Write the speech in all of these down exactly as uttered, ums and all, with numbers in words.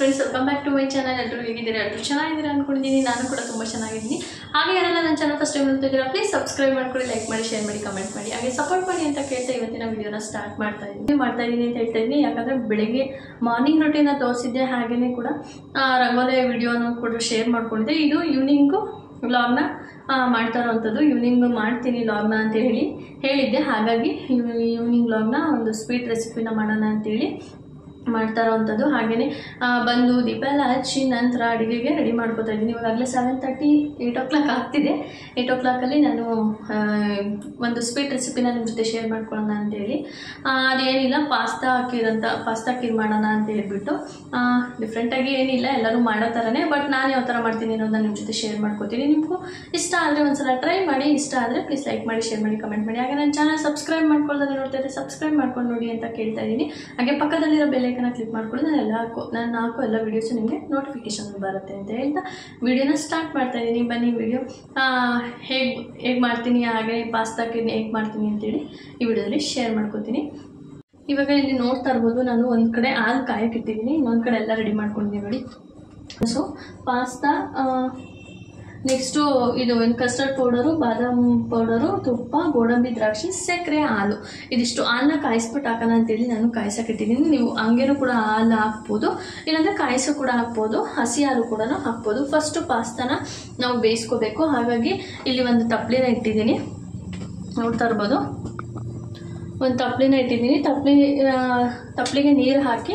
Friends, welcome back to my channel. ಎಲ್ಲರೂ ಹೇಗಿದ್ದೀರಾ? ಎಲ್ಲರೂ ಚೆನ್ನಾಗಿದ್ದೀರಾ ಅನ್ಕೊಂಡಿದ್ದೀನಿ. ನಾನು ಕೂಡ ತುಂಬ ಚೆನ್ನಾಗಿದ್ದೀನಿ. ಹಾಗೆ ಯಾರೆಲ್ಲ ನನ್ನ ಚಾನಲ್ ಫಸ್ಟ್ ಟೈಮ್ ನೋಡ್ತಿದ್ದೀರಾ, ಪ್ಲೀಸ್ ಸಬ್ಸ್ಕ್ರೈಬ್ ಮಾಡ್ಕೊಳ್ಳಿ, ಲೈಕ್ ಮಾಡಿ, ಶೇರ್ ಮಾಡಿ, ಕಮೆಂಟ್ ಮಾಡಿ, ಹಾಗೆ ಸಪೋರ್ಟ್ ಮಾಡಿ ಅಂತ ಕೇಳ್ತಾ ಇವತ್ತಿನ ವಿಡಿಯೋನ ಸ್ಟಾರ್ಟ್ ಮಾಡ್ತಾ ಇದ್ದೀನಿ ಮಾಡ್ತಾ ಇದ್ದೀನಿ ಅಂತ ಹೇಳ್ತಾ ಇದ್ದೀನಿ. ಯಾಕಂದರೆ ಬೆಳಗ್ಗೆ ಮಾರ್ನಿಂಗ್ ರೊಟೀನ ತೋರಿಸಿದ್ದೆ, ಹಾಗೆಯೇ ಕೂಡ ರಂಗೋಲಿ ವಿಡಿಯೋನ ಕೂಡ ಶೇರ್ ಮಾಡ್ಕೊಂಡಿದ್ದೆ. ಇದು ಈವ್ನಿಂಗು ವ್ಲಾಗ್ನ ಮಾಡ್ತಾ ಇರೋವಂಥದ್ದು. ಈವ್ನಿಂಗ್ ಮಾಡ್ತೀನಿ ವ್ಲಾಗ್ನ ಅಂತ ಹೇಳಿ ಹೇಳಿದ್ದೆ. ಹಾಗಾಗಿ ಈವ್ನಿಂಗ್ ವ್ಲಾಗ್ನ ಒಂದು ಸ್ವೀಟ್ ರೆಸಿಪಿನ ಮಾಡೋಣ ಅಂತೇಳಿ ಮಾಡ್ತಾ ಇರೋವಂಥದ್ದು. ಹಾಗೆಯೇ ಬಂದು ದೀಪ ಎಲ್ಲ ಹಚ್ಚಿ ನಂತರ ಅಡುಗೆಗೆ ರೆಡಿ ಮಾಡ್ಕೊತಾ ಇದ್ದೀನಿ. ಇವಾಗಲೇ seven thirty eight o'clock ಆಗ್ತಿದೆ. ಏಯ್ಟ್ ಓ ಕ್ಲಾಕಲ್ಲಿ ನಾನು ಒಂದು ಸ್ವೀಟ್ ರೆಸಿಪಿನ ನಿಮ್ಮ ಜೊತೆ ಶೇರ್ ಮಾಡ್ಕೊಳ್ಳೋಣ ಅಂತೇಳಿ. ಅದೇನಿಲ್ಲ, ಪಾಸ್ತಾ ಹಾಕಿರೋಂಥ ಪಾಸ್ತಾ ಖೀರ್ ಮಾಡೋಣ ಅಂತ ಹೇಳ್ಬಿಟ್ಟು ಡಿಫ್ರೆಂಟಾಗಿ ಏನಿಲ್ಲ, ಎಲ್ಲರೂ ಮಾಡೋ ಥರನೇ. ಬಟ್ ನಾನು ಯಾವ ಥರ ಮಾಡ್ತೀನಿ ಅನ್ನೋದನ್ನ ನಿಮ್ಮ ಜೊತೆ ಶೇರ್ ಮಾಡ್ಕೊತೀನಿ. ನಿಮಗೂ ಇಷ್ಟ ಆದರೆ ಒಂದ್ಸಲ ಟ್ರೈ ಮಾಡಿ. ಇಷ್ಟ ಆದರೆ ಪ್ಲೀಸ್ ಲೈಕ್ ಮಾಡಿ, ಶೇರ್ ಮಾಡಿ, ಕಮೆಂಟ್ ಮಾಡಿ. ಹಾಗೆ ನನ್ನ ಚಾನಲ್ ಸಬ್ಸ್ಕ್ರೈಬ್ ಮಾಡ್ಕೊಳ್ಳೋದನ್ನ ನೋಡ್ತಾ ಇದ್ದರೆ ಸಬ್ಸ್ಕ್ರೈಬ್ ಮಾಡ್ಕೊಂಡು ನೋಡಿ ಅಂತ ಕೇಳ್ತಾ ಇದ್ದೀನಿ. ಹಾಗೆ ಪಕ್ಕದಲ್ಲಿರೋ ಬೆಲ್ ಐಕನ್ನ ಕ್ಲಿಕ್ ಮಾಡ್ಕೊಳ್ಳಿ. ನಾನು ಎಲ್ಲ ಹಾಕೋ ನಾನು ಹಾಕೋ ಎಲ್ಲ ವೀಡಿಯೋಸು ನಿಮಗೆ ನೋಟಿಫಿಕೇಶನ್ ಬರುತ್ತೆ ಅಂತ ಹೇಳ್ತಾ ವಿಡಿಯೋನ ಸ್ಟಾರ್ಟ್ ಮಾಡ್ತಾ ಇದ್ದೀನಿ. ಬನ್ನಿ ವಿಡಿಯೋ ಹೇಗೆ ಹೇಗೆ ಮಾಡ್ತೀನಿ, ಹಾಗೆ ಪಾಸ್ತಾಕ್ಕೆ ಹೇಗೆ ಮಾಡ್ತೀನಿ ಅಂತೇಳಿ ಈ ವಿಡಿಯೋದಲ್ಲಿ ಶೇರ್ ಮಾಡ್ಕೊತೀನಿ. ಇವಾಗ ಇಲ್ಲಿ ನೋಡ್ತಾ ಇರ್ಬೋದು, ನಾನು ಒಂದು ಕಡೆ ಹಾಲು ಕಾಯಕ್ಕೆ ಇಟ್ಟಿದ್ದೀನಿ, ಇನ್ನೊಂದು ಕಡೆ ಎಲ್ಲ ರೆಡಿ ಮಾಡ್ಕೊಂಡಿದ್ದೀನಿ ನೋಡಿ. ಸೊ ಪಾಸ್ತಾ, ನೆಕ್ಸ್ಟು ಇದು ಏನು ಕಸ್ಟರ್ಡ್ ಪೌಡರು, ಬಾದಾಮ್ ಪೌಡರು, ತುಪ್ಪ, ಗೋಡಂಬಿ ದ್ರಾಕ್ಷಿ, ಸಕ್ಕರೆ, ಹಾಲು, ಇದಿಷ್ಟು ಹಾಲನ್ನ ಕಾಯಿಸ್ಬಿಟ್ಟು ಹಾಕೋಣ ಅಂತೇಳಿ ನಾನು ಕಾಯಿಸೋಕ್ಕಿಟ್ಟಿದ್ದೀನಿ. ನೀವು ಹಂಗೇನೂ ಕೂಡ ಹಾಲು ಹಾಕ್ಬೋದು, ಇಲ್ಲಾಂದರೆ ಕಾಯಿಸೋ ಕೂಡ ಹಾಕ್ಬೋದು, ಹಸಿ ಹಾಲು ಕೂಡ ಹಾಕ್ಬೋದು. ಫಸ್ಟು ಪಾಸ್ತಾನ ನಾವು ಬೇಯಿಸ್ಕೋಬೇಕು. ಹಾಗಾಗಿ ಇಲ್ಲಿ ಒಂದು ತಪ್ಪಲಿನ ಇಟ್ಟಿದ್ದೀನಿ, ನೋಡ್ತಾ ಇರ್ಬೋದು. ಒಂದು ತಪ್ಪಲಿನ ಇಟ್ಟಿದ್ದೀನಿ. ತಪ್ಪಲಿ ತಪ್ಪಲಿಗೆ ನೀರು ಹಾಕಿ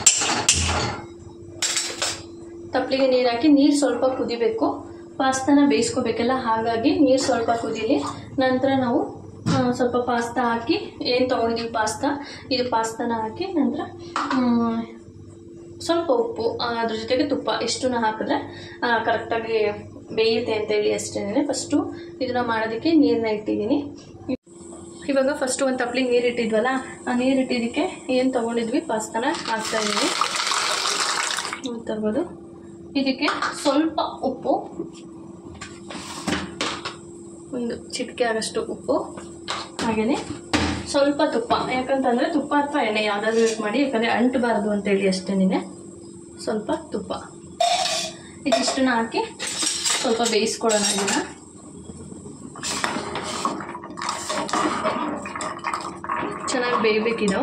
ತಪ್ಪಲಿಗೆ ನೀರು ಹಾಕಿ ನೀರು ಸ್ವಲ್ಪ ಕುದಿಬೇಕು. ಪಾಸ್ತಾನ ಬೇಯಿಸ್ಕೋಬೇಕಲ್ಲ, ಹಾಗಾಗಿ ನೀರು ಸ್ವಲ್ಪ ಕುದೀಲಿ. ನಂತರ ನಾವು ಸ್ವಲ್ಪ ಪಾಸ್ತಾ ಹಾಕಿ, ಏನು ತೊಗೊಂಡಿದ್ದೀವಿ ಪಾಸ್ತಾ, ಇದು ಪಾಸ್ತಾನ ಹಾಕಿ ನಂತರ ಸ್ವಲ್ಪ ಉಪ್ಪು, ಅದ್ರ ಜೊತೆಗೆ ತುಪ್ಪ ಇಷ್ಟನ್ನ ಹಾಕಿದ್ರೆ ಕರೆಕ್ಟಾಗಿ ಬೇಯುತ್ತೆ ಅಂತೇಳಿ ಅಷ್ಟೇ. ಫಸ್ಟು ಇದನ್ನ ಮಾಡೋದಕ್ಕೆ ನೀರನ್ನ ಇಟ್ಟಿದ್ದೀನಿ. ಇವಾಗ ಫಸ್ಟು ಒಂದು ತಪ್ಪಲಿಗೆ ನೀರು ಇಟ್ಟಿದ್ವಲ್ಲ, ಆ ನೀರು ಇಟ್ಟಿದ್ದಕ್ಕೆ ಏನು ತೊಗೊಂಡಿದ್ವಿ ಪಾಸ್ತಾನ ಹಾಕ್ತಾಯಿದ್ದೀನಿ, ನೋಡ್ತಾ ಇರ್ಬೋದು. ಇದಕ್ಕೆ ಸ್ವಲ್ಪ ಉಪ್ಪು, ಒಂದು ಚಿಟಿಕೆ ಆಗಷ್ಟು ಉಪ್ಪು, ಹಾಗೆಯೇ ಸ್ವಲ್ಪ ತುಪ್ಪ. ಯಾಕಂತಂದರೆ ತುಪ್ಪ ಅಥವಾ ಎಣ್ಣೆ ಯಾವುದಾದ್ರೂ ಯೂಸ್ ಮಾಡಿ, ಯಾಕಂದರೆ ಅಂಟಬಾರ್ದು ಅಂತೇಳಿ ಅಷ್ಟೇನೆ. ಸ್ವಲ್ಪ ತುಪ್ಪ ಇದಿಷ್ಟನ್ನ ಹಾಕಿ ಸ್ವಲ್ಪ ಬೇಯಿಸ್ಕೊಳ್ಳೋಣ. ಇದನ್ನು ಚೆನ್ನಾಗಿ ಬೇಯಬೇಕಿದು.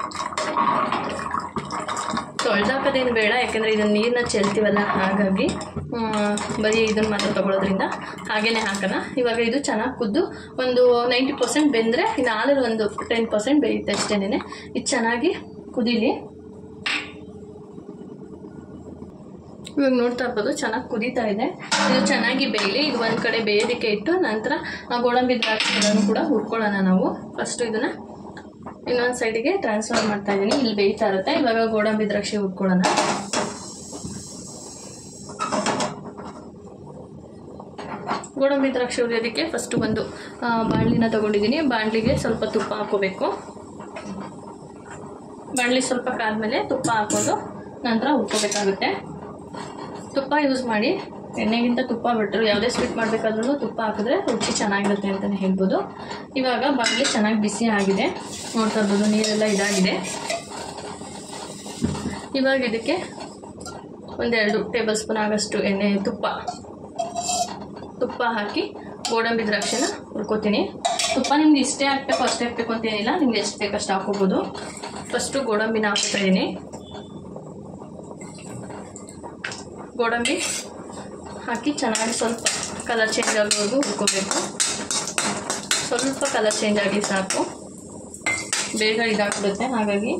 ತೊಳೆದಾಕೋದೇನು ಬೇಡ, ಯಾಕೆಂದರೆ ಇದನ್ನು ನೀರನ್ನ ಚೆಲ್ತೀವಲ್ಲ, ಹಾಗಾಗಿ ಬರೀ ಇದನ್ನು ಮಾತ್ರ ತೊಗೊಳೋದ್ರಿಂದ ಹಾಗೇ ಹಾಕೋಣ. ಇವಾಗ ಇದು ಚೆನ್ನಾಗಿ ಕುದ್ದು ಒಂದು ನೈಂಟಿ ಪರ್ಸೆಂಟ್ ಬೆಂದರೆ ಇನ್ನು ಹಾಲಲ್ಲಿ ಒಂದು ಟೆನ್ ಪರ್ಸೆಂಟ್ ಬೇಯುತ್ತೆ ಅಷ್ಟೇನೆ. ಇದು ಚೆನ್ನಾಗಿ ಕುದೀಲಿ. ಇವಾಗ ನೋಡ್ತಾ ಇರ್ಬೋದು, ಚೆನ್ನಾಗಿ ಕುದೀತಾ ಇದೆ. ಇದು ಚೆನ್ನಾಗಿ ಬೇಯಲಿ. ಇದು ಒಂದು ಕಡೆ ಬೇಯೋದಕ್ಕೆ ಇಟ್ಟು ನಂತರ ಗೋಡಂಬಿ ದ್ರಾಕ್ಷಿಗಳನ್ನು ಕೂಡ ಹುರ್ಕೊಳ್ಳೋಣ ನಾವು. ಫಸ್ಟು ಇದನ್ನು ಇನ್ನೊಂದು ಸೈಡಿಗೆ ಟ್ರಾನ್ಸ್ಫರ್ ಮಾಡ್ತಾ ಇದ್ದೀನಿ. ಇಲ್ಲಿ ಬೇಯ್ತಾ ಇರುತ್ತೆ. ಇವಾಗ ಗೋಡಂಬಿ ದ್ರಾಕ್ಷಿ ಹುರ್ಕೊಳ್ಳೋಣ. ಗೋಡಂಬಿ ದ್ರಾಕ್ಷಿ ಹುರಿಯೋದಕ್ಕೆ ಫಸ್ಟು ಒಂದು ಬಾಣಲಿನ ತೊಗೊಂಡಿದ್ದೀನಿ. ಬಾಣಲಿಗೆ ಸ್ವಲ್ಪ ತುಪ್ಪ ಹಾಕೋಬೇಕು. ಬಾಣಲಿ ಸ್ವಲ್ಪ ಕಾದ್ಮೇಲೆ ತುಪ್ಪ ಹಾಕೋದು ನಂತರ ಹುರ್ಕೋಬೇಕಾಗುತ್ತೆ. ತುಪ್ಪ ಯೂಸ್ ಮಾಡಿ, ಎಣ್ಣೆಗಿಂತ ತುಪ್ಪ ಬಿಟ್ಟರು ಯಾವುದೇ ಸ್ವೀಟ್ ಮಾಡಬೇಕಾದ್ರೂ ತುಪ್ಪ ಹಾಕಿದ್ರೆ ರುಚಿ ಚೆನ್ನಾಗಿರುತ್ತೆ ಅಂತಲೇ ಹೇಳ್ಬೋದು. ಇವಾಗ ಬಾಣಲಿ ಚೆನ್ನಾಗಿ ಬಿಸಿ ಆಗಿದೆ, ನೋಡ್ತಾ ಇರ್ಬೋದು, ನೀರೆಲ್ಲ ಇದಾಗಿದೆ. ಇವಾಗ ಇದಕ್ಕೆ ಒಂದೆರಡು ಟೇಬಲ್ ಸ್ಪೂನ್ ಆಗೋಷ್ಟು ಎಣ್ಣೆ ತುಪ್ಪ ತುಪ್ಪ ಹಾಕಿ ಗೋಡಂಬಿ ದ್ರಾಕ್ಷಿನ ಹುರ್ಕೋತೀನಿ. ತುಪ್ಪ ನಿಮ್ಗೆ ಇಷ್ಟೇ ಹಾಕಬೇಕು ಅಷ್ಟೇ ಹಾಕಬೇಕು ಅಂತೇನಿಲ್ಲ, ನಿಮ್ಗೆ ಎಷ್ಟು ಬೇಕಷ್ಟು ಹಾಕೋಬೋದು. ಫಸ್ಟು ಗೋಡಂಬಿನ ಹಾಕ್ತಾ ಇದ್ದೀನಿ. ಗೋಡಂಬಿ ಹಾಕಿ ಚೆನ್ನಾಗಿ ಸ್ವಲ್ಪ ಕಲರ್ ಚೇಂಜ್ ಆಗೋವರೆಗೂ ಹುರ್ಕೋಬೇಕು. ಸ್ವಲ್ಪ ಕಲರ್ ಚೇಂಜ್ ಆಗಿ ಸಾಕು, ಬೇಗ ಇದಾಗ್ಬಿಡುತ್ತೆ. ಹಾಗಾಗಿ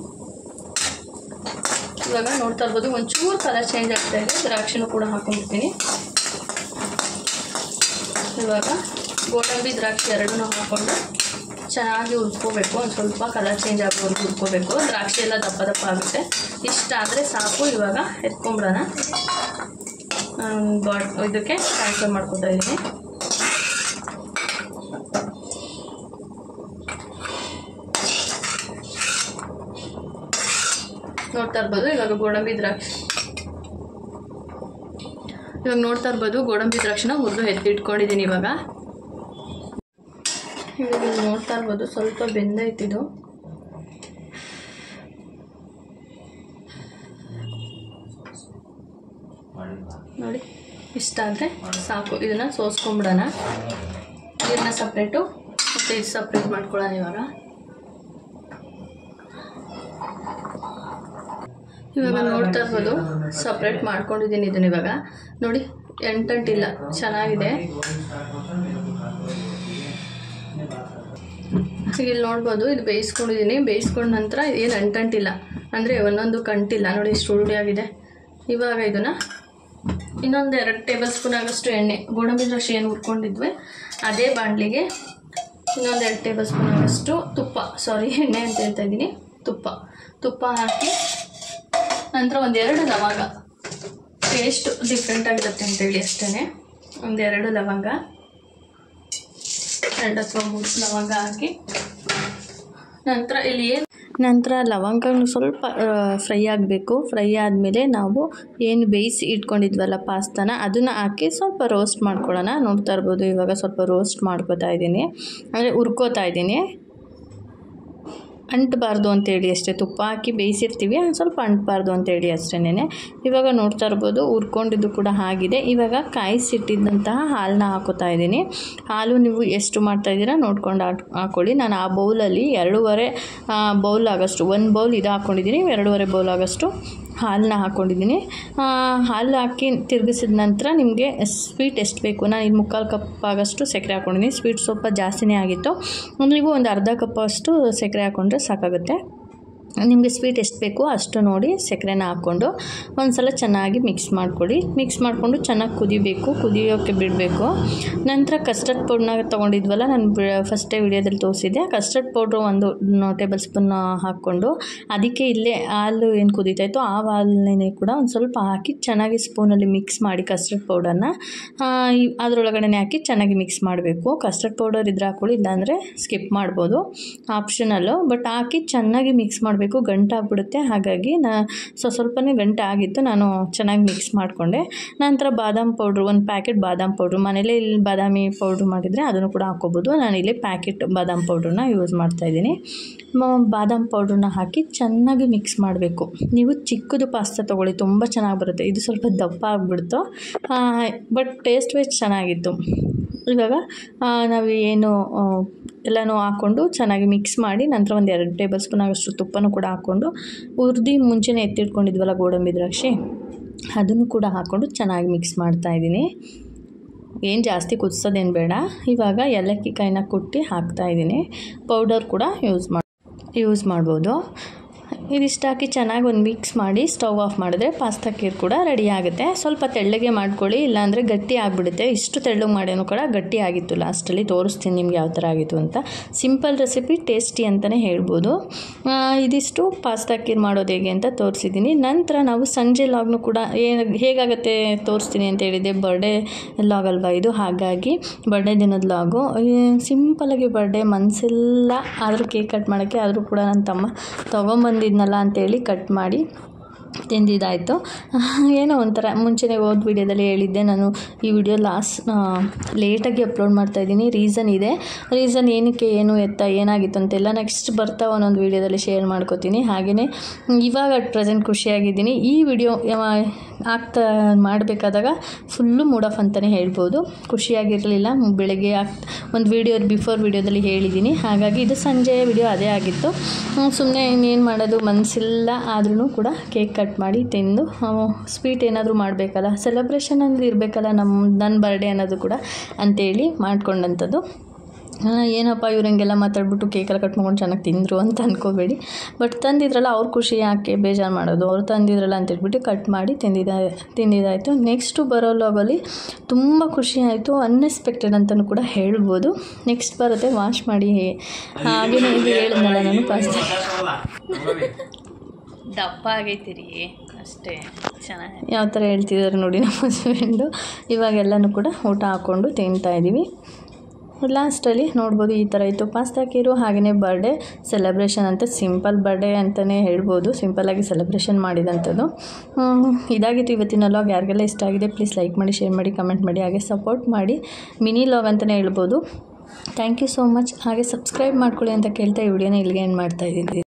ಇವಾಗ ನೋಡ್ತಾ ಇರ್ಬೋದು, ಒಂಚೂರು ಕಲರ್ ಚೇಂಜ್ ಆಗ್ತಾ ಇದೆ. ದ್ರಾಕ್ಷಿನೂ ಕೂಡ ಹಾಕೊಂಡ್ಬಿಡ್ತೀನಿ. ಇವಾಗ ಗೋಡಂಬಿ ದ್ರಾಕ್ಷಿ ಎರಡನ್ನೂ ಹಾಕ್ಕೊಂಡು ಚೆನ್ನಾಗಿ ಹುರ್ಕೋಬೇಕು. ಒಂದು ಸ್ವಲ್ಪ ಕಲರ್ ಚೇಂಜ್ ಆಗೋವರೆಗೂ ಹುರ್ಕೋಬೇಕು. ದ್ರಾಕ್ಷಿ ಎಲ್ಲ ದಪ್ಪ ದಪ್ಪ ಆಗುತ್ತೆ. ಇಷ್ಟ ಆದರೆ ಸಾಕು. ಇವಾಗ ಎತ್ಕೊಂಬಿಡೋಣ. ಬಾಡ್ ಇದಕ್ಕೆ ಟ್ರಾನ್ಸ್ಫರ್ ಮಾಡ್ಕೊತಾ ಇದ್ದೀನಿ. ನೋಡ್ತಾ ಇರ್ಬೋದು, ಇವಾಗ ಗೋಡಂಬಿ ದ್ರಾಕ್ಷಿ ಇವಾಗ ನೋಡ್ತಾ ಇರ್ಬೋದು ಗೋಡಂಬಿ ದ್ರಾಕ್ಷಿನ ಹುರಿದು ಎತ್ತಿಟ್ಕೊಂಡಿದ್ದೀನಿ. ಇವಾಗ ಇವಾಗ ನೋಡ್ತಾ ಇರ್ಬೋದು, ಸ್ವಲ್ಪ ಬೆಂದೈತಿದು. ನೋಡಿ ಇಷ್ಟ ಆದರೆ ಸಾಕು. ಇದನ್ನು ಸೋಸ್ಕೊಂಬಿಡೋಣ. ಇದನ್ನ ಸಪ್ರೇಟು ಮತ್ತು ಇದು ಸಪ್ರೇಟ್ ಮಾಡ್ಕೊಳ್ಳೋಣ. ಇವಾಗ ಇವಾಗ ನೋಡ್ತಾ ಇರ್ಬೋದು ಸಪ್ರೇಟ್ ಮಾಡ್ಕೊಂಡಿದ್ದೀನಿ ಇದನ್ನು. ಇವಾಗ ನೋಡಿ ಎಂಟಂಟಿಲ್ಲ, ಚೆನ್ನಾಗಿದೆ. ಇಲ್ಲಿ ನೋಡ್ಬೋದು ಇದು ಬೇಯಿಸ್ಕೊಂಡಿದ್ದೀನಿ. ಬೇಯಿಸ್ಕೊಂಡ ನಂತರ ಏನು ಅಂಟಂಟಿಲ್ಲ, ಅಂದರೆ ಒಂದೊಂದು ಕಂಟಿಲ್ಲ. ನೋಡಿ ಇಷ್ಟು ರೂಢಿಯಾಗಿದೆ. ಇವಾಗ ಇದನ್ನು ಇನ್ನೊಂದು ಎರಡು ಟೇಬಲ್ ಸ್ಪೂನ್ ಆಗೋಷ್ಟು ಎಣ್ಣೆ, ಗೋಡಂಬಿ ದ್ರಾಕ್ಷಿ ಏನು ಹುರ್ಕೊಂಡಿದ್ವಿ ಅದೇ ಬಾಣಲಿಗೆ ಇನ್ನೊಂದು ಎರಡು ಟೇಬಲ್ ಸ್ಪೂನ್ ಆಗೋಷ್ಟು ತುಪ್ಪ, ಸಾರಿ ಎಣ್ಣೆ ಅಂತ ಹೇಳ್ತಾ ಇದ್ದೀನಿ, ತುಪ್ಪ ತುಪ್ಪ ಹಾಕಿ ನಂತರ ಒಂದೆರಡು ಲವಂಗ, ಟೇಸ್ಟ್ ಡಿಫ್ರೆಂಟ್ ಆಗಿರುತ್ತೆ ಅಂತೇಳಿ ಅಷ್ಟೇ. ಒಂದೆರಡು ಲವಂಗ, ಎರಡು ಅಥವಾ ಮೂರು ಲವಂಗ ಹಾಕಿ ನಂತರ ಇಲ್ಲಿ ಏನು ನಂತರ ಲವಂಗ ಸ್ವಲ್ಪ ಫ್ರೈ ಆಗಬೇಕು. ಫ್ರೈ ಆದಮೇಲೆ ನಾವು ಏನು ಬೇಯಿಸಿ ಇಟ್ಕೊಂಡಿದ್ವಲ್ಲ ಪಾಸ್ತಾನ ಅದನ್ನು ಹಾಕಿ ಸ್ವಲ್ಪ ರೋಸ್ಟ್ ಮಾಡ್ಕೊಳ್ಳೋಣ. ನೋಡ್ತಾ ಇರ್ಬೋದು ಇವಾಗ ಸ್ವಲ್ಪ ರೋಸ್ಟ್ ಮಾಡ್ಕೋತಾ ಇದ್ದೀನಿ, ಅಂದರೆ ಹುರ್ಕೋತಾ ಇದ್ದೀನಿ. ಅಂಟಬಾರ್ದು ಅಂತೇಳಿ ಅಷ್ಟೇ, ತುಪ್ಪ ಹಾಕಿ ಬೇಯಿಸಿರ್ತೀವಿ, ಸ್ವಲ್ಪ ಅಂಟಬಾರ್ದು ಅಂತೇಳಿ ಅಷ್ಟೇನೆ. ಇವಾಗ ನೋಡ್ತಾ ಇರ್ಬೋದು ಹುರ್ಕೊಂಡಿದ್ದು ಕೂಡ ಆಗಿದೆ. ಇವಾಗ ಕಾಯಿಸಿಟ್ಟಿದ್ದಂತಹ ಹಾಲನ್ನ ಹಾಕೋತಾ ಇದ್ದೀನಿ. ಹಾಲು ನೀವು ಎಷ್ಟು ಮಾಡ್ತಾಯಿದ್ದೀರಾ ನೋಡ್ಕೊಂಡು ಹಾಕ್ಕೊಳ್ಳಿ. ನಾನು ಆ ಬೌಲಲ್ಲಿ ಎರಡೂವರೆ ಬೌಲ್ ಆಗೋಷ್ಟು, ಒಂದು ಬೌಲ್ ಇದು ಹಾಕ್ಕೊಂಡಿದ್ದೀನಿ, ಎರಡೂವರೆ ಬೌಲ್ ಆಗೋಷ್ಟು ಹಾಲನ್ನ ಹಾಕ್ಕೊಂಡಿದ್ದೀನಿ. ಹಾಲು ಹಾಕಿ ತಿರುಗಿಸಿದ ನಂತರ ನಿಮಗೆ ಸ್ವೀಟ್ ಎಷ್ಟು ಬೇಕು, ನಾನು ಇಲ್ಲಿ ಮುಕ್ಕಾಲು ಕಪ್ ಆಗೋಷ್ಟು ಸಕ್ಕರೆ ಹಾಕ್ಕೊಂಡಿದ್ದೀನಿ. ಸ್ವೀಟ್ ಸ್ವಲ್ಪ ಜಾಸ್ತಿನೇ ಆಗಿತ್ತು, ನೀವು ಒಂದು ಅರ್ಧ ಕಪ್ ಅಷ್ಟು ಸಕ್ಕರೆ ಹಾಕ್ಕೊಂಡ್ರೆ ಸಾಕಾಗುತ್ತೆ. ನಿಮಗೆ ಸ್ವೀಟ್ ಎಷ್ಟು ಬೇಕು ಅಷ್ಟು ನೋಡಿ ಸಕ್ಕರೆನ ಹಾಕ್ಕೊಂಡು ಒಂದು ಸಲ ಚೆನ್ನಾಗಿ ಮಿಕ್ಸ್ ಮಾಡ್ಕೊಳ್ಳಿ. ಮಿಕ್ಸ್ ಮಾಡಿಕೊಂಡು ಚೆನ್ನಾಗಿ ಕುದಿಬೇಕು, ಕುದಿಯೋಕ್ಕೆ ಬಿಡಬೇಕು. ನಂತರ ಕಸ್ಟರ್ಡ್ ಪೌಡ್ರನ್ನ ತೊಗೊಂಡಿದ್ವಲ್ಲ, ನಾನು ಫಸ್ಟೇ ವಿಡಿಯೋದಲ್ಲಿ ತೋರಿಸಿದ್ದೆ. ಕಸ್ಟರ್ಡ್ ಪೌಡ್ರು ಒಂದು ಟೇಬಲ್ ಸ್ಪೂನ್ ಹಾಕ್ಕೊಂಡು ಅದಕ್ಕೆ ಇಲ್ಲೇ ಹಾಲು ಏನು ಕುದೀತಾಯಿತ್ತು ಆ ಹಾಲನ್ನೇ ಕೂಡ ಒಂದು ಸ್ವಲ್ಪ ಹಾಕಿ ಚೆನ್ನಾಗಿ ಸ್ಪೂನಲ್ಲಿ ಮಿಕ್ಸ್ ಮಾಡಿ ಕಸ್ಟರ್ಡ್ ಪೌಡರ್ನ ಅದರೊಳಗಡೆ ಹಾಕಿ ಚೆನ್ನಾಗಿ ಮಿಕ್ಸ್ ಮಾಡಬೇಕು. ಕಸ್ಟರ್ಡ್ ಪೌಡರ್ ಇದ್ರೆ ಹಾಕ್ಕೊಳ್ಳಿ, ಇಲ್ಲಾಂದರೆ ಸ್ಕಿಪ್ ಮಾಡ್ಬೋದು, ಆಪ್ಷನಲ್ಲು. ಬಟ್ ಹಾಕಿ ಚೆನ್ನಾಗಿ ಮಿಕ್ಸ್ ಮಾಡಿ ಬೇಕು, ಗಂಟು ಆಗಿಬಿಡುತ್ತೆ. ಹಾಗಾಗಿ ನಾ ಸೊ ಸ್ವಲ್ಪನೇ ಗಂಟೆ ಆಗಿತ್ತು, ನಾನು ಚೆನ್ನಾಗಿ ಮಿಕ್ಸ್ ಮಾಡಿಕೊಂಡೆ. ನಂತರ ಬಾದಾಮ್ ಪೌಡ್ರು, ಒಂದು ಪ್ಯಾಕೆಟ್ ಬಾದಾಮ್ ಪೌಡ್ರು, ಮನೇಲೇ ಇಲ್ಲಿ ಬಾದಾಮಿ ಪೌಡ್ರು ಮಾಡಿದರೆ ಅದನ್ನು ಕೂಡ ಹಾಕ್ಕೋಬೋದು. ನಾನಿಲ್ಲಿ ಪ್ಯಾಕೆಟ್ ಬಾದಾಮ್ ಪೌಡ್ರನ್ನ ಯೂಸ್ ಮಾಡ್ತಾಯಿದ್ದೀನಿ. ಬಾದಾಮ್ ಪೌಡ್ರನ್ನ ಹಾಕಿ ಚೆನ್ನಾಗಿ ಮಿಕ್ಸ್ ಮಾಡಬೇಕು. ನೀವು ಚಿಕ್ಕದು ಪಾಸ್ತಾ ತೊಗೊಳ್ಳಿ, ತುಂಬ ಚೆನ್ನಾಗಿ ಬರುತ್ತೆ. ಇದು ಸ್ವಲ್ಪ ದಪ್ಪ ಆಗಿಬಿಡ್ತು, ಬಟ್ ಟೇಸ್ಟ್ ವೈಸ್ ಚೆನ್ನಾಗಿತ್ತು. ಇವಾಗ ನಾವು ಏನು ಎಲ್ಲನೂ ಹಾಕ್ಕೊಂಡು ಚೆನ್ನಾಗಿ ಮಿಕ್ಸ್ ಮಾಡಿ ನಂತರ ಒಂದು ಎರಡು ಟೇಬಲ್ ಸ್ಪೂನ್ ಆಗೋಷ್ಟು ತುಪ್ಪನೂ ಕೂಡ ಹಾಕ್ಕೊಂಡು ಹುರಿದು ಮುಂಚೆನೇ ಎತ್ತಿಟ್ಕೊಂಡಿದ್ವಲ್ಲ ಗೋಡಂಬಿ ದ್ರಾಕ್ಷಿ ಅದನ್ನು ಕೂಡ ಹಾಕ್ಕೊಂಡು ಚೆನ್ನಾಗಿ ಮಿಕ್ಸ್ ಮಾಡ್ತಾಯಿದ್ದೀನಿ. ಏನು ಜಾಸ್ತಿ ಕುದಿಸೋದೇನು ಬೇಡ. ಇವಾಗ ಏಲಕ್ಕಿ ಕಾಯಿನ ಕುಟ್ಟಿ ಹಾಕ್ತಾಯಿದ್ದೀನಿ. ಪೌಡರ್ ಕೂಡ ಯೂಸ್ ಮಾಡಿ ಯೂಸ್ ಮಾಡ್ಬೋದು. ಇದಿಷ್ಟು ಹಾಕಿ ಚೆನ್ನಾಗಿ ಒಂದು ಮಿಕ್ಸ್ ಮಾಡಿ ಸ್ಟವ್ ಆಫ್ ಮಾಡಿದ್ರೆ ಪಾಸ್ತಾ ಖೀರ್ ಕೂಡ ರೆಡಿ ಆಗುತ್ತೆ. ಸ್ವಲ್ಪ ತೆಳ್ಳಗೆ ಮಾಡ್ಕೊಳ್ಳಿ, ಇಲ್ಲಾಂದರೆ ಗಟ್ಟಿ ಆಗಿಬಿಡುತ್ತೆ. ಇಷ್ಟು ತೆಳ್ಳಗೆ ಮಾಡೇನೂ ಕೂಡ ಗಟ್ಟಿ ಆಗಿತ್ತು. ಲಾಸ್ಟಲ್ಲಿ ತೋರಿಸ್ತೀನಿ ನಿಮ್ಗೆ ಯಾವ ಥರ ಆಗಿತ್ತು ಅಂತ. ಸಿಂಪಲ್ ರೆಸಿಪಿ, ಟೇಸ್ಟಿ ಅಂತಲೇ ಹೇಳ್ಬೋದು. ಇದಿಷ್ಟು ಪಾಸ್ತಾ ಖೀರ್ ಮಾಡೋದು ಹೇಗೆ ಅಂತ ತೋರಿಸಿದ್ದೀನಿ. ನಂತರ ನಾವು ಸಂಜೆ ಲಾಗ್ನು ಕೂಡ ಏನು ಹೇಗಾಗುತ್ತೆ ತೋರಿಸ್ತೀನಿ ಅಂತ ಹೇಳಿದ್ದೆ. ಬರ್ಡೇ ಲಾಗ್ ಅಲ್ವಾ ಇದು, ಹಾಗಾಗಿ ಬರ್ಡೇ ದಿನದ ಲಾಗು. ಸಿಂಪಲಾಗಿ ಬರ್ಡೇ ಮನಸ್ಸಿಲ್ಲ ಆದರೂ ಕೇಕ್ ಕಟ್ ಮಾಡೋಕ್ಕೆ, ಆದರೂ ಕೂಡ ನನ್ನ ತಮ್ಮ ತೊಗೊಂಬಂದಿದ್ನಲ್ಲ ಅಂತೇಳಿ ಕಟ್ ಮಾಡಿ ತಿಂದಿದ್ದಾಯಿತು. ಏನೋ ಒಂಥರ ಮುಂಚೆನೇ ಹೋದ ವಿಡಿಯೋದಲ್ಲಿ ಹೇಳಿದ್ದೆ ನಾನು ಈ ವಿಡಿಯೋ ಲಾಸ್ಟ್ ಲೇಟಾಗಿ ಅಪ್ಲೋಡ್ ಮಾಡ್ತಾಯಿದ್ದೀನಿ. ರೀಸನ್ ಇದೆ. ರೀಸನ್ ಏನಕ್ಕೆ, ಏನು ಎತ್ತ ಏನಾಗಿತ್ತು ಅಂತೆಲ್ಲ ನೆಕ್ಸ್ಟ್ ಬರ್ತಾ ಒಂದೊಂದು ವಿಡಿಯೋದಲ್ಲಿ ಶೇರ್ ಮಾಡ್ಕೋತೀನಿ. ಹಾಗೆಯೇ ಇವಾಗ ಅಟ್ ಪ್ರೆಸೆಂಟ್ ಖುಷಿಯಾಗಿದ್ದೀನಿ. ಈ ವಿಡಿಯೋ ಆಗ್ತಾ ಮಾಡಬೇಕಾದಾಗ ಫುಲ್ಲು ಮೂಡ್ ಆಫ್ ಅಂತಲೇ ಹೇಳ್ಬೋದು. ಖುಷಿಯಾಗಿರಲಿಲ್ಲ. ಬೆಳಗ್ಗೆ ಆಗ್ ಒಂದು ವಿಡಿಯೋ ಬಿಫೋರ್ ವಿಡಿಯೋದಲ್ಲಿ ಹೇಳಿದ್ದೀನಿ. ಹಾಗಾಗಿ ಇದು ಸಂಜೆ ವಿಡಿಯೋ ಅದೇ ಆಗಿತ್ತು. ಸುಮ್ಮನೆ ಇನ್ನೇನು ಮಾಡೋದು ಮನಸ್ಸಿಲ್ಲ, ಆದ್ರೂ ಕೂಡ ಕೇಕ್ ಕಟ್ ಮಾಡಿ ತಿಂದು ಸ್ವೀಟ್ ಏನಾದರೂ ಮಾಡಬೇಕಲ್ಲ, ಸೆಲೆಬ್ರೇಷನ್ ಅಂದರೆ ಇರಬೇಕಲ್ಲ ನಮ್ಮ ನನ್ನ ಬರ್ಡೇ ಅನ್ನೋದು ಕೂಡ ಅಂತೇಳಿ ಮಾಡ್ಕೊಂಡಂಥದ್ದು. ಏನಪ್ಪ ಇವ್ರಂಗೆಲ್ಲ ಮಾತಾಡ್ಬಿಟ್ಟು ಕೇಕೆಲ್ಲ ಕಟ್ ಮಾಡ್ಕೊಂಡು ಚೆನ್ನಾಗಿ ತಿಂದರು ಅಂತ ಅಂದ್ಕೋಬೇಡಿ. ಬಟ್ ತಂದಿದ್ರಲ್ಲ ಅವ್ರ ಖುಷಿ ಯಾಕೆ ಬೇಜಾರು ಮಾಡೋದು, ಅವ್ರು ತಂದಿದ್ರಲ್ಲ ಅಂತೇಳ್ಬಿಟ್ಟು ಕಟ್ ಮಾಡಿ ತಿಂದಿದ್ದ ತಿಂದಿದ್ದಾಯಿತು. ನೆಕ್ಸ್ಟು ಬರೋ ಲಾಗಲ್ಲಿ ತುಂಬ ಖುಷಿ ಆಯಿತು, ಅನ್ಎಕ್ಸ್ಪೆಕ್ಟೆಡ್ ಅಂತಲೂ ಕೂಡ ಹೇಳ್ಬೋದು. ನೆಕ್ಸ್ಟ್ ಬರುತ್ತೆ ವಾಶ್ ಮಾಡಿ. ಹಾಗೆಯೇ ಇದು ಹೇಳಿದ್ನಲ್ಲ ನಾನು ಪಾಸ್ತಾ ದಪ್ಪ ಆಗೈತಿರಿ ಅಷ್ಟೇ, ಚೆನ್ನಾಗಿ ಯಾವ ಥರ ಹೇಳ್ತಿದ್ದಾರೆ ನೋಡಿ ನಮ್ಮ ಹಸ್ಬೆಂಡು. ಇವಾಗೆಲ್ಲನೂ ಕೂಡ ಊಟ ಹಾಕ್ಕೊಂಡು ತಿಂತಾಯಿದ್ದೀವಿ. ಲಾಸ್ಟಲ್ಲಿ ನೋಡ್ಬೋದು ಈ ಥರ ಇತ್ತು ಪಾಸ್ತಾ ಖೀರು. ಹಾಗೆಯೇ ಬರ್ಡೇ ಸೆಲೆಬ್ರೇಷನ್ ಅಂತ, ಸಿಂಪಲ್ ಬರ್ಡೇ ಅಂತಲೇ ಹೇಳ್ಬೋದು, ಸಿಂಪಲ್ಲಾಗಿ ಸೆಲೆಬ್ರೇಷನ್ ಮಾಡಿದಂಥದ್ದು. ಇದಾಗಿತ್ತು ಇವತ್ತಿನ ಲಾಗ್. ಯಾರಿಗೆಲ್ಲ ಇಷ್ಟ ಆಗಿದೆ ಪ್ಲೀಸ್ ಲೈಕ್ ಮಾಡಿ, ಶೇರ್ ಮಾಡಿ, ಕಮೆಂಟ್ ಮಾಡಿ, ಹಾಗೆ ಸಪೋರ್ಟ್ ಮಾಡಿ. ಮಿನಿ ಲಾಗ್ ಅಂತಲೇ ಹೇಳ್ಬೋದು. Thank you so much. ಹಾಗೆ ಸಬ್ಸ್ಕ್ರೈಬ್ ಮಾಡ್ಕೊಳ್ಳಿ ಅಂತ ಕೇಳ್ತಾ ಈ ವಿಡಿಯೋನ ಇಲ್ಲಿಗೆ ಎಂಡ್ ಮಾಡ್ತಾಯಿದ್ದೀನಿ.